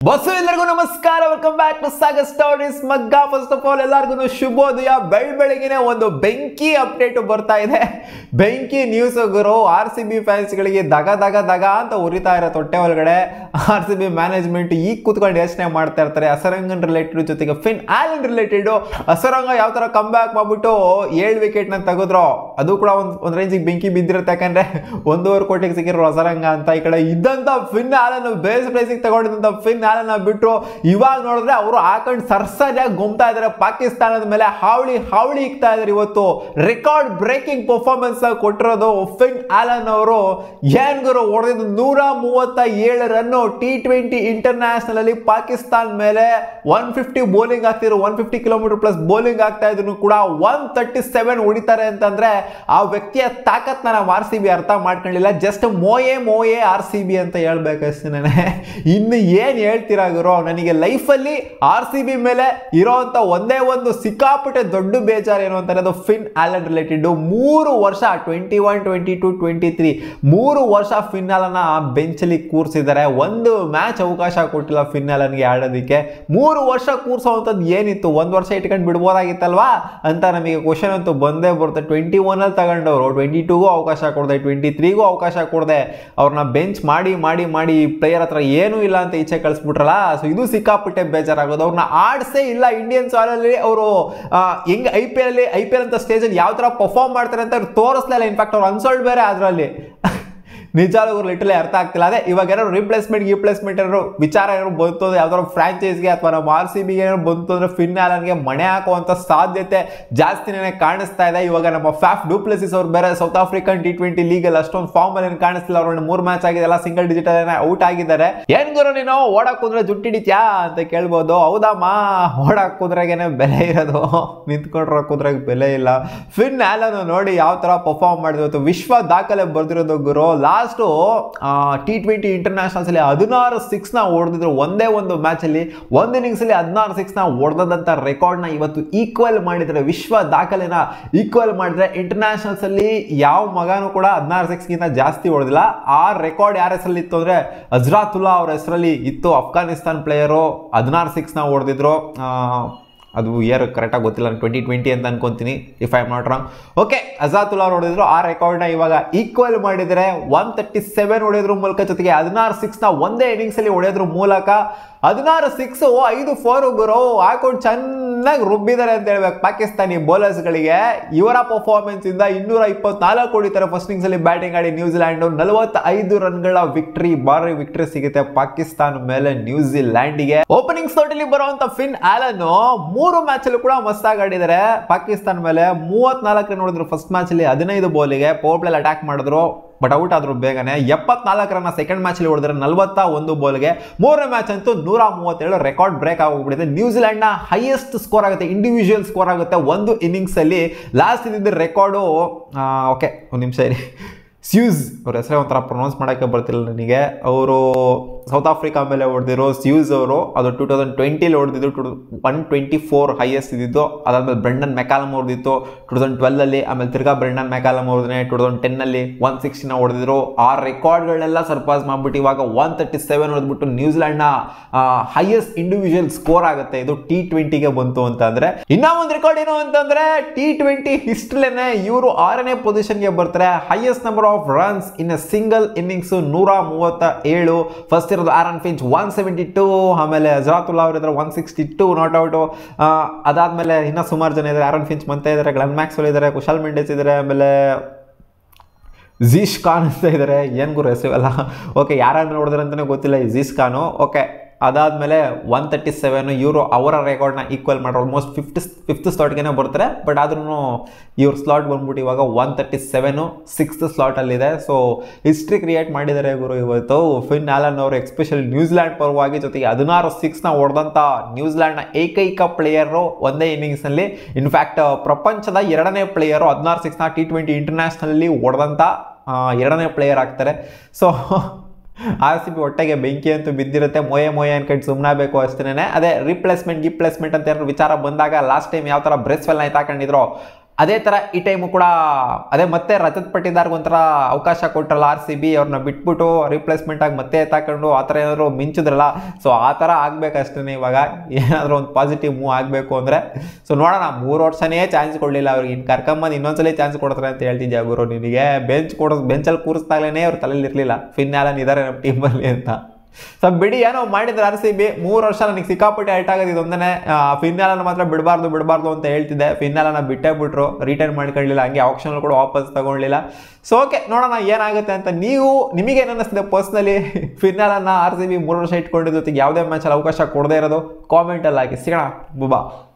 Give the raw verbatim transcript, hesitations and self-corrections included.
Bus ಎಲ್ಲರಿಗೂ ನಮಸ್ಕಾರ, welcome back to Sagar stories ಮಗ್ಗ. ಫಸ್ಟ್ ಆಫ್ ಆಲ್ ಎಲ್ಲರಿಗೂ ಶುಭೋದಯ. ಬೆಳ್ ಬೆಳಗಿನ ಒಂದು ಬೆಂಕಿ ಅಪ್ಡೇಟ್ ಬರ್ತಾ ಇದೆ. ಬೆಂಕಿ ನ್ಯೂಸ್ ಗುರು. ಆರ್ ಸಿ ಬಿ ಫ್ಯಾನ್ಸ್ಗಳಿಗೆ ದಗ ದಗ ದಗ ಅಂತ ಉರಿತಾ ಇರೋ ತೊಟ್ಟೆ ಒಳಗಡೆ ಆರ್ ಸಿ ಬಿ ಮ್ಯಾನೇಜ್ಮೆಂಟ್ ಈಗ ಕೂತ್ಕೊಂಡು ಯೋಚನೆ ಮಾಡ್ತಾ ಇರ್ತಾರೆ. ಅಸರಂಗನ್ ರಿಲೇಟೆಡ್ ಜೊತೆಗೆ ಫಿನ್ ಆಲನ್ ರಿಲೇಟೆಡ್. ಅಸರಂಗ ಯಾವ ತರ ಕಮ್ ಬ್ಯಾಕ್ ಮಾಡ್ಬಿಟ್ಟು ಏಳು ವಿಕೆಟ್ ನ ತೆಗೆದ್ರು, ಅದು ಕೂಡ ಒಂದು ಒಂದ್ ರೇಂಜಿಗೆ ಬೆಂಕಿ ಬಿದ್ದಿರುತ್ತೆ. ಯಾಕಂದ್ರೆ ಒಂದೂವರೆ ಕೋಟಿಗೆ ಸಿಕ್ಕಿರೋ ಅಸರಂಗ ಅಂತ. ಈ ಕಡೆ ಇದ್ದಂತ ಫಿನ್ ಆಲನ್ ಬೇಸ್ ಪ್ರೈಸಿಗೆ ತಗೊಂಡಿದ್ದಂತ ಫಿನ್ ಆಲನ್ ಬಿಟ್ರು. ಇವಾಗ ನೋಡಿದ್ರೆ ಅವರು ಹಾಕೊಂಡು ಸರ್ಸರಿಯಾಗಿ ಗುಮ್ತಾ ಇದಾರೆ. ಪಾಕಿಸ್ತಾನದ ಮೇಲೆ ಹಾವಳಿ ಹಾವಳಿ ಇಕ್ತಾ ಇದಾರೆ. ಇವತ್ತು ರೆಕಾರ್ಡ್ ಬ್ರೇಕಿಂಗ್ ಪರ್ಫಾರ್ಮೆನ್ಸ್ ಕೊಟ್ಟಿರೋದು ಫಿನ್ ಆಲನ್ ಅವರು. ಏನ್ ಗುರು ಹೊಡೆದಿದ್ದು ನೂರ ಮೂವತ್ತ ಏಳು ರನ್ನು ಟಿ ಟ್ವೆಂಟಿ ಇಂಟರ್ನ್ಯಾಷನಲ್ ಅಲ್ಲಿ ಪಾಕಿಸ್ತಾನ ಮೇಲೆ. ಒನ್ ಫಿಫ್ಟಿ ಬೌಲಿಂಗ್ ಆಗ್ತಿದ್ರು, one fifty kilometre plus bowling ಆಗ್ತಾ ಇದ್ರು ಕೂಡ ಒನ್ ತರ್ಟಿ ಸೆವೆನ್ ಹೊಡಿತಾರೆ ಅಂತಂದ್ರೆ ಆ ವ್ಯಕ್ತಿಯ ತಾಕತ್ನ ನಾವು ಆರ್ ಸಿ ಬಿ ಅರ್ಥ ಮಾಡ್ಕೊಂಡಿಲ್ಲ. ಜಸ್ಟ್ ಮೋಯೆ ಮೋಯೆ ಆರ್ ಸಿ ಬಿ ಅಂತ ಹೇಳ್ಬೇಕಷ್ಟೇ. ಇನ್ನು ಏನ್ ಹೇಳ್ತೀರಾ ಗುರು? ನನಗೆ ಲೈಫಲ್ಲಿ ಆರ್ ಸಿ ಬಿ ಮೇಲೆ ಇರೋಂತ ಒಂದೇ ಒಂದು ಸಿಕ್ಕಾಪಟ್ಟೆ ದೊಡ್ಡ ಬೇಜಾರು ಏನು ಅಂತಾರೆ, ಅದು ಫಿನ್ ಆಲನ್ ರಿಲೇಟೆಡ್. ಮೂರು ವರ್ಷ twenty one twenty two twenty three ಮೂರು ವರ್ಷ ಫಿನ್ ಆಲನ್ ಬೆಂಚಲ್ಲಿ ಕೂರಿಸಿದ್ದಾರೆ. ಒಂದು ಮ್ಯಾಚ್ ಅವಕಾಶ ಕೊಟ್ಟಿಲ್ಲ ಫಿನ್ ಆಲನ್ಗೆ ಆಡೋದಕ್ಕೆ. ಮೂರು ವರ್ಷ ಕೂರಿಸೋವಂಥದ್ದು ಏನಿತ್ತು? ಒಂದು ವರ್ಷ ಇಟ್ಕೊಂಡು ಬಿಡ್ಬೋದಾಗಿತ್ತಲ್ವಾ ಅಂತ ನಮಗೆ ಕ್ವಶನ್ ಅಂತೂ ಬಂದೇ ಬರುತ್ತೆ. ಟ್ವೆಂಟಿ ಒನ್ ಅಲ್ಲಿ ತಗೊಂಡವರು ಟ್ವೆಂಟಿ ಟೂಗೂ ಅವಕಾಶ ಕೊಡದೆ, ಟ್ವೆಂಟಿ ತ್ರೀಗೂ ಅವಕಾಶ ಕೊಡದೆ ಅವ್ರನ್ನ ಬೆಂಚ್ ಮಾಡಿ ಮಾಡಿ ಮಾಡಿ ಪ್ಲೇಯರ್ ಹತ್ರ ಏನೂ ಇಲ್ಲ ಅಂತ ಈಚೆ ಕಳಿಸ್ಬಿಟ್ರಲ್ಲ. ಸೊ ಇದು ಸಿಕ್ಕಾಪಟ್ಟೆ ಬೇಜಾರಾಗೋದು. ಅವ್ರನ್ನ ಆಡ್ಸೇ ಇಲ್ಲ ಇಂಡಿಯನ್ ಸಾಲಲ್ಲಿ. ಅವರು ಹೆಂಗ್ ಐ ಪಿ ಎಲ್ ಅಲ್ಲಿ ಐ ಪಿ ಎಲ್ ಅಂತ ಸ್ಟೇಜ್ ಅಲ್ಲಿ ಯಾವ ತರ ಪರ್ಫಾರ್ಮ್ ಮಾಡ್ತಾರೆ ಅಂತ ಅವ್ರು ತೋರಿಸ್ಲಿಲ್ಲ. ಇನ್ಫ್ಯಾಕ್ಟ್ ಅವ್ರು ಅನ್ಸೋಲ್ಡ್ ಬೇರೆ ಅದರಲ್ಲಿ. ನಿಜಾಲು ಲಿಟಲ್ ಅರ್ಥ ಆಗ್ತಿಲ್ಲ. ಅದೇ ಇವಾಗ ಏನಾದ್ರು ರಿಪ್ಲೇಸ್ಮೆಂಟ್ ರಿಪ್ಲೇಸ್ಮೆಂಟ್ ಏನಾದ್ರು ವಿಚಾರ ಏನಾದ್ರು ಬಂತು ಅಂದ್ರೆ ಯಾವ್ದಾದ್ರು ಫ್ರಾಂಚೈಸ್ಗೆ ಅಥವಾ ನಮ್ಮ ಆರ್ ಸಿ ಬಿಗೆ ಏನಾದ್ರು ಬಂತು ಅಂದ್ರೆ ಫಿನ್ ಆಲನ್ಗೆ ಮಣೆ ಹಾಕುವಂತ ಸಾಧ್ಯತೆ ಜಾಸ್ತಿನೇ ಕಾಣಿಸ್ತಾ ಇದೆ. ಇವಾಗ ನಮ್ಮ ಫ್ಯಾಫ್ ಡು ಪ್ಲೆಸಿಸ್ ಅವ್ರು ಬೇರೆ South African T twenty league ಅಲ್ಲಿ ಅಷ್ಟೊಂದು ಫಾರ್ಮ್ ಅಲ್ಲಿ ಏನು ಕಾಣಿಸ್ತಿಲ್ಲ. ಅವ್ರನ್ನ ಮೂರ್ ಮ್ಯಾಚ್ ಆಗಿದೆ, ಎಲ್ಲ ಸಿಂಗಲ್ ಡಿಜಿಟ್ ಔಟ್ ಆಗಿದ್ದಾರೆ. ಏನ್ ಗುರು ನೀನು ಓಡಾಕ್ ಕುಂದ್ರೆ ಜುಟ್ಟಿಡಿತ್ಯಾ ಅಂತ ಕೇಳ್ಬೋದು. ಹೌದಮ್ಮ, ಓಡಾಕ್ ಕುದ್ರಾಗೇನೆ ಬೆಲೆ ಇರೋದು, ನಿಂತ್ಕೊಂಡ್ರ ಕುದ್ರಾಗ ಬೆಲೆ ಇಲ್ಲ. ಫಿನ್ ಆಲನ್ ನೋಡಿ ಯಾವ ತರ ಪರ್ಫಾರ್ಮ್ ಮಾಡಿದ್ರು. ವಿಶ್ವ ದಾಖಲೆ ಬರ್ದಿರೋದು ಗುರು. ಲಾಸ್ಟ್ ಟಿ ಟ್ವೆಂಟಿ ಇಂಟರ್ನ್ಯಾಷನಲ್ಸ್ ಅಲ್ಲಿ ಹದಿನಾರು ಸಿಕ್ಸ್ ನ ಹೊಡೆದಿದ್ರು ಒಂದೇ ಒಂದು ಮ್ಯಾಚ್ ಅಲ್ಲಿ. ಒಂದು ಇನ್ನಿಂಗ್ಸ್ ಅಲ್ಲಿ ಹದಿನಾರು ಸಿಕ್ಸ್ ನ ಹೊಡೆದಂತ ರೆಕಾರ್ಡ್ ನ ಇವತ್ತು ಈಕ್ವಲ್ ಮಾಡಿದ್ರೆ, ವಿಶ್ವ ದಾಖಲೆನ ಈಕ್ವಲ್ ಮಾಡಿದ್ರೆ. ಇಂಟರ್ನ್ಯಾಷನಲ್ಸ್ ಅಲ್ಲಿ ಯಾವ ಮಗನೂ ಕೂಡ ಹದಿನಾರು ಸಿಕ್ಸ್ ಗಿಂತ ಜಾಸ್ತಿ ಹೊಡೆದಿಲ್ಲ. ಆ ರೆಕಾರ್ಡ್ ಯಾರ ಹೆಸರಲ್ಲಿ ಇತ್ತು ಅಂದ್ರೆ ಅಜ್ರಾತುಲ್ಲಾ ಅವ್ರ ಹೆಸರಲ್ಲಿ ಇತ್ತು. ಅಫ್ಘಾನಿಸ್ತಾನ್ ಪ್ಲೇಯರು ಹದಿನಾರು ಸಿಕ್ಸ್ ನ ಹೊಡೆದಿದ್ರು. ಅದು ಇಯರ್ ಕರೆಕ್ಟಾಗಿ ಗೊತ್ತಿಲ್ಲ, ಟ್ವೆಂಟಿ ಟ್ವೆಂಟಿ ಅಂತ ಅನ್ಕೊಂತೀನಿ if I am not wrong. Okay, Hazratullah ಹೊಡೆದಿದ್ರು. ಆ ರೆಕಾರ್ಡ್ನ ಇವಾಗ ಈಕ್ವಲ್ ಮಾಡಿದರೆ ಒನ್ ತರ್ಟಿ ಸೆವೆನ್ ಹೊಡೆಯೋದ್ರ ಮೂಲಕ, ಜೊತೆಗೆ ಹದಿನಾರು ಸಿಕ್ಸ್ನ ಒಂದೇ ಇನ್ನಿಂಗ್ಸಲ್ಲಿ ಹೊಡೆಯೋದ್ರ ಮೂಲಕ ಹದಿನಾರು ಸಿಕ್ಸ್ ಐದು ಫೋರ್ ಗುರು ಹಾಕೊಂಡು ಚೆನ್ನಾಗಿ ರುಬ್ಬಿದ್ದಾರೆ ಅಂತ ಹೇಳ್ಬೇಕು ಪಾಕಿಸ್ತಾನಿ ಬೌಲರ್ಸ್ಗಳಿಗೆ. ಇವರ ಪರ್ಫಾರ್ಮೆನ್ಸ್ ಇಂದ ಇನ್ನೂರ ಇಪ್ಪತ್ನಾಲ್ಕು ಹೊಡಿತಾರೆ ಫಸ್ಟ್ ಇನ್ನಿಂಗ್ಸ್ ಅಲ್ಲಿ ಬ್ಯಾಟಿಂಗ್ ಆಡಿ ನ್ಯೂಜಿಲ್ಯಾಂಡ್. ನಲವತ್ತೈದು ರನ್ಗಳ ವಿಕ್ಟರಿ, ಭಾರಿ ವಿಕ್ಟರಿ ಸಿಗುತ್ತೆ ಪಾಕಿಸ್ತಾನ ಮೇಲೆ ನ್ಯೂಜಿಲ್ಯಾಂಡ್ಗೆ. ಓಪನಿಂಗ್ ಸ್ಲಾಟ್ ಅಲ್ಲಿ ಬರುವಂತ ಫಿನ್ ಆಲನ್ ಮೂರು ಮ್ಯಾಚ್ ಅಲ್ಲೂ ಕೂಡ ಮಸ್ತಾಗಿ ಆಡಿದ್ದಾರೆ ಪಾಕಿಸ್ತಾನ ಮೇಲೆ. ಮೂವತ್ನಾಲ್ಕು ರನ್ ಹೊಡೆದ್ರು ಫಸ್ಟ್ ಮ್ಯಾಚ್ ಅಲ್ಲಿ, ಹದಿನೈದು ಬಾಲಿಗೆ ಪವರ್ ಪ್ಲೇ ಅಟ್ಯಾಕ್ ಮಾಡಿದ್ರು, ಬಟ್ ಔಟ್ ಆದ್ರು ಬೇಗನೆ. ಎಪ್ಪತ್ನಾಲ್ಕು ರನ್ನ ಸೆಕೆಂಡ್ ಮ್ಯಾಚ್ ಅಲ್ಲಿ ಹೊಡೆದ್ರೆ ನಲವತ್ತ ಒಂದು ಬಾಲ್ಗೆ. ಮೂರನೇ ಮ್ಯಾಚ್ ಅಂತೂ ನೂರ ಮೂವತ್ತೇಳು ರೆಕಾರ್ಡ್ ಬ್ರೇಕ್ ಆಗೋಗ್ಬಿಟ್ಟಿದೆ. ನ್ಯೂಜಿಲ್ಯಾಂಡ್ ನ ಹೈಯೆಸ್ಟ್ ಸ್ಕೋರ್ ಆಗುತ್ತೆ, ಇಂಡಿವಿಜುವಲ್ ಸ್ಕೋರ್ ಆಗುತ್ತೆ ಒಂದು ಇನ್ನಿಂಗ್ಸ್ ಅಲ್ಲಿ. ಲಾಸ್ಟ್ ಇದ್ದಿದ್ದ ರೆಕಾರ್ಡು ಓಕೆ ಒಂದು ನಿಮಿಷ ಇರಿ, ಸ್ಯೂಸ್ ಅವ್ರ ಹೆಸರೇ ಒಂಥರ ಪ್ರೊನೌನ್ಸ್ ಮಾಡೋಕ್ಕೆ ಬರ್ತಿಲ್ಲ ನನಗೆ. ಅವರು ಸೌತ್ ಆಫ್ರಿಕಾ ಮೇಲೆ ಹೊಡೆದಿರೋ ಸ್ಯೂಸ್ ಅವರು, ಅದು ಟೂ ತೌಸಂಡ್ ಟ್ವೆಂಟಿಲಿ ಹೊಡೆದಿದ್ದು. Two one twenty four highest ಇದ್ದಿದ್ದು. ಅದಾದ್ಮೇಲೆ ಬ್ರೆಂಡನ್ ಮೆಕಾಲಮ್ ಹೊಡೆದಿತ್ತು ಟೂ ತೌಸಂಡ್ ಟ್ವೆಲ್ ಅಲ್ಲಿ. ಆಮೇಲೆ ತಿರ್ಗಾ ಬ್ರೆಂಡನ್ ಮೆಕಾಲಮ್ ಹೊಡೆದ್ರೆ ಟೂ ತೌಸಂಡ್ ಟೆನ್ ಅಲ್ಲಿ ಒನ್ ಸಿಕ್ಸ್ಟಿನ ಹೊಡೆದಿದ್ರು. ಆ ರೆಕಾರ್ಡ್ಗಳನ್ನೆಲ್ಲ ಸರ್ಪಾಸ್ ಮಾಡ್ಬಿಟ್ಟು ಇವಾಗ ಒನ್ ತರ್ಟಿ ಸೆವೆನ್ ಹೊಡೆದ್ಬಿಟ್ಟು ನ್ಯೂಜಿಲ್ಯಾಂಡ್ನ ಹೈಯೆಸ್ಟ್ ಇಂಡಿವಿಜುವಲ್ ಸ್ಕೋರ್ ಆಗುತ್ತೆ. ಇದು ಟಿ ಟ್ವೆಂಟಿಗೆ ಬಂತು ಅಂತ ಅಂದ್ರೆ. ಇನ್ನ ಒಂದು ರೆಕಾರ್ಡ್ ಏನು ಅಂತಂದ್ರೆ ಟಿ ಟ್ವೆಂಟಿ ಹಿಸ್ಟ್ರಿಲೇನೆ ಇವರು ಆರನೇ ಪೊಸಿಷನ್ಗೆ ಬರ್ತಾರೆ. Highest number of runs in a single innings ನೂರ ಮೂವತ್ತ ಏಳು. ಫಸ್ಟ್ ಇರೋದು Aaron Finch one seventy two, ಆಮೇಲೆ ಅಜ್ರಾತುಲ್ಲಾ ಅವರು ಇದ್ದಾರೆ one sixty two not out. ಅದಾದ್ಮೇಲೆ ಇನ್ನ ಸುಮಾರು ಜನ ಇದ್ದಾರೆ. ಆರನ್ ಫಿಂಚ್ ಮಂತ ಇದ್ದಾರೆ, ಗ್ಲೆನ್ ಮ್ಯಾಕ್ಸ್ವೆಲ್ ಇದ್ದಾರೆ, ಕುಶಾಲ್ ಮೆಂಡಿಸ್ ಇದ್ದಾರೆ, ಆಮೇಲೆ ಝೀಶ್ ಖಾನ್ ಅಂತ ಇದ್ದಾರೆ. ಏನ್ ಗುರು ಹೆಸರಿವಲ್ಲ. ಓಕೆ, ಯಾರನ್ನು ನೋಡಿದ್ರೆ ಅಂತಾನೆ ಗೊತ್ತಿಲ್ಲ ಈ ಝೀಶ್ ಖಾನು. ಓಕೆ, ಅದಾದಮೇಲೆ ಒನ್ ತರ್ಟಿ ಸೆವೆನ್ ಇವರು ಅವರ ರೆಕಾರ್ಡ್ನ ಈಕ್ವಲ್ ಮಾಡ್ರೆ ಆಲ್ಮೋಸ್ಟ್ ಫಿಫ್ತ್ ಫಿಫ್ತ್ ಸ್ಲಾಟ್ಗೆ ಬರ್ತಾರೆ. ಬಟ್ ಆದ್ರೂ ಇವ್ರ ಸ್ಲಾಟ್ ಬಂದ್ಬಿಟ್ಟು ಇವಾಗ ಒನ್ ತರ್ಟಿ ಸೆವೆನು ಸಿಕ್ಸ್ತ್ ಸ್ಲಾಟಲ್ಲಿದೆ. ಸೊ ಹಿಸ್ಟ್ರಿ ಕ್ರಿಯೇಟ್ ಮಾಡಿದ್ದಾರೆ ಗುರು ಇವತ್ತು ಫಿನ್ ಆಲನ್ ಅವರು, ಎಕ್ಸ್ಪೆಷಲಿ ನ್ಯೂಜಿಲ್ಯಾಂಡ್ ಪರವಾಗಿ. ಜೊತೆಗೆ ಹದಿನಾರು ಸಿಕ್ಸ್ನ ಹೊಡೆದಂಥ ನ್ಯೂಜಿಲ್ಯಾಂಡ್ನ ಏಕೈಕ ಪ್ಲೇಯರು ಒಂದೇ ಇನ್ನಿಂಗ್ಸ್ನಲ್ಲಿ. ಇನ್ಫ್ಯಾಕ್ಟ್ ಪ್ರಪಂಚದ ಎರಡನೇ ಪ್ಲೇಯರು ಹದಿನಾರು ಸಿಕ್ಸ್ನ ಟಿ ಟ್ವೆಂಟಿ ಇಂಟರ್ನ್ಯಾಷನಲ್ಲಿ ಹೊಡೆದಂಥ ಎರಡನೇ ಪ್ಲೇಯರ್ ಆಗ್ತಾರೆ. ಸೊ ಆರ್ ಸಿ ಬಿ ಹೊಟ್ಟೆಗೆ ಬೆಂಕಿ ಅಂತೂ ಬಿದ್ದಿರುತ್ತೆ. ಮೊಯೆ ಮೊಯೆ ಅನ್ಕೊಂಡು ಸುಮ್ಮನಾಗಬೇಕು ಅಷ್ಟೇನೆ. ಅದೇ ರಿಪ್ಲೇಸ್ಮೆಂಟ್ ಗಿಪ್ಲೇಸ್ಮೆಂಟ್ ಅಂತ ಏನಾದ್ರು ವಿಚಾರ ಬಂದಾಗ ಲಾಸ್ಟ್ ಟೈಮ್ ಯಾವ ಥರ ಬ್ರೆಸ್ವೆಲ್ನ ಎತ್ತಾಕೊಂಡಿದ್ರು ಅದೇ ಥರ ಈ ಟೈಮು ಕೂಡ ಅದೇ ಮತ್ತೆ ರಜತ್ ಪಟ್ಟಿದಾರ್ಗೆ ಒಂಥರ ಅವಕಾಶ ಕೊಟ್ಟರಲ್ಲ ಆರ್ ಸಿ ಬಿ, ಅವ್ರನ್ನ ಬಿಟ್ಬಿಟ್ಟು ರಿಪ್ಲೇಸ್ಮೆಂಟ್ ಆಗಿ ಮತ್ತೆ ಎತ್ತಾಕೊಂಡು ಆ ಥರ ಏನಾದ್ರು ಮಿಂಚಿದ್ರಲ್ಲ. ಸೊ ಆ ಥರ ಆಗ್ಬೇಕಷ್ಟೇ ಇವಾಗ, ಏನಾದರೂ ಒಂದು ಪಾಸಿಟಿವ್ ಮೂವ್ ಆಗಬೇಕು ಅಂದರೆ. ಸೊ ನೋಡೋಣ, ಮೂರು ವರ್ಷನೇ ಚಾನ್ಸ್ ಕೊಡಲಿಲ್ಲ ಅವ್ರಿಗೆ, ಇನ್ನು ಕರ್ಕೊಂಬಂದು ಇನ್ನೊಂದ್ಸಲಿ ಚಾನ್ಸ್ ಕೊಡ್ತಾರೆ ಅಂತ ಹೇಳ್ತಿದ್ದೆ ಗುರು ನಿನಗೆ. ಬೆಂಚ್ ಕೊಡೋ ಬೆಂಚಲ್ಲಿ ಕೂರಿಸ್ದಾಗಲೇ ಅವ್ರ ತಲೆಯಲ್ಲಿ ಇರಲಿಲ್ಲ ಫಿನ್ ಆಲನ್ ಇದ್ದಾರೆ ನಮ್ಮ ಟೀಮಲ್ಲಿ ಅಂತ. ಸೊ ಬಿಡಿ, ಏನೋ ಮಾಡಿದ್ರೆ ಆರ್ ಸಿ ಬಿ ಮೂರು ವರ್ಷ ನನಗೆ ಸಿಕ್ಕಾಪಟ್ಟೆ ಹರ್ಟ್ ಆಗೋದು ಇದೊಂದನೇ. ಫಿನ್ ಆಲನ್ ಮಾತ್ರ ಬಿಡಬಾರ್ದು ಬಿಡಬಾರ್ದು ಅಂತ ಹೇಳ್ತಿದ್ದೆ. ಫಿನ್ ಆಲನ್ನ ಬಿಟ್ಟೇ ಬಿಟ್ರು, ರಿಟರ್ನ್ ಮಾಡ್ಕೊಳ್ಳಿಲ್ಲ, ಹಂಗೆ ಆಪ್ಷನ್ ಕೂಡ ವಾಪಸ್ ತಗೊಳ್ಳಿಲ್ಲ. ಸೊ ಓಕೆ, ನೋಡೋಣ ಏನಾಗುತ್ತೆ ಅಂತ. ನೀವು ನಿಮಗೇನು ಅನ್ನಿಸ್ತಿದೆ ಪರ್ಸ್ನಲಿ, ಫಿನ್ ಆಲನ್ನ ಆರ್ ಸಿ ಬಿ ಮೂರು ವರ್ಷ ಇಟ್ಕೊಂಡಿದ್ದ ಜೊತೆಗೆ ಯಾವುದೇ ಮ್ಯಾಚಲ್ಲಿ ಅವಕಾಶ ಕೊಡದೇ ಇರೋದು ಕಾಮೆಂಟಲ್ಲಿ ಹಾಕಿ. ಸಿಗೋಣ, ಬುಬಾ.